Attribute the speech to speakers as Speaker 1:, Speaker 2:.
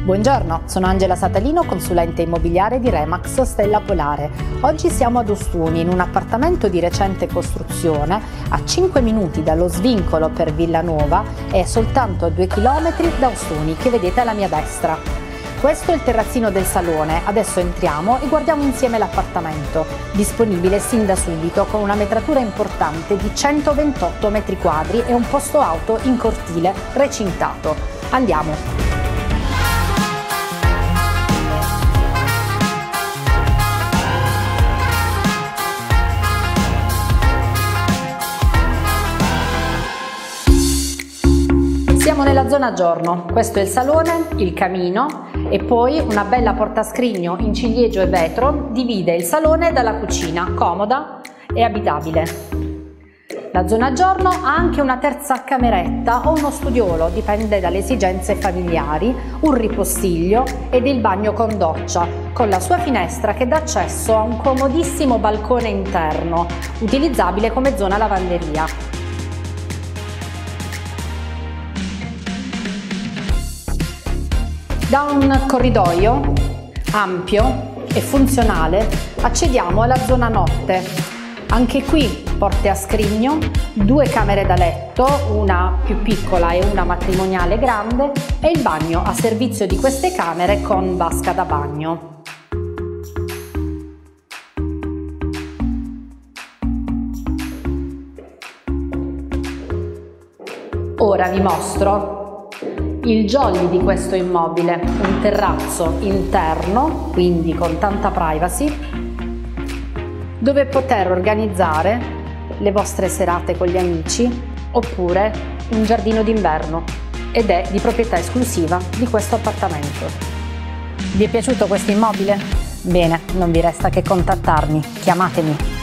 Speaker 1: Buongiorno, sono Angela Satalino, consulente immobiliare di Remax Stella Polare. Oggi siamo ad Ostuni, in un appartamento di recente costruzione, a 5 minuti dallo svincolo per Villanova e soltanto a 2 km da Ostuni, che vedete alla mia destra. Questo è il terrazzino del salone, adesso entriamo e guardiamo insieme l'appartamento, disponibile sin da subito con una metratura importante di 128 metri quadri e un posto auto in cortile recintato. Andiamo! Siamo nella zona giorno, questo è il salone, il camino e poi una bella portascrigno in ciliegio e vetro divide il salone dalla cucina, comoda e abitabile. La zona giorno ha anche una terza cameretta o uno studiolo, dipende dalle esigenze familiari, un ripostiglio ed il bagno con doccia, con la sua finestra che dà accesso a un comodissimo balcone interno, utilizzabile come zona lavanderia. Da un corridoio ampio e funzionale accediamo alla zona notte. Anche qui porte a scrigno, 2 camere da letto, una più piccola e una matrimoniale grande e il bagno a servizio di queste camere con vasca da bagno. Ora vi mostro il jolly di questo immobile, un terrazzo interno, quindi con tanta privacy, dove poter organizzare le vostre serate con gli amici oppure un giardino d'inverno, ed è di proprietà esclusiva di questo appartamento. Vi è piaciuto questo immobile? Bene, non vi resta che contattarmi, chiamatemi.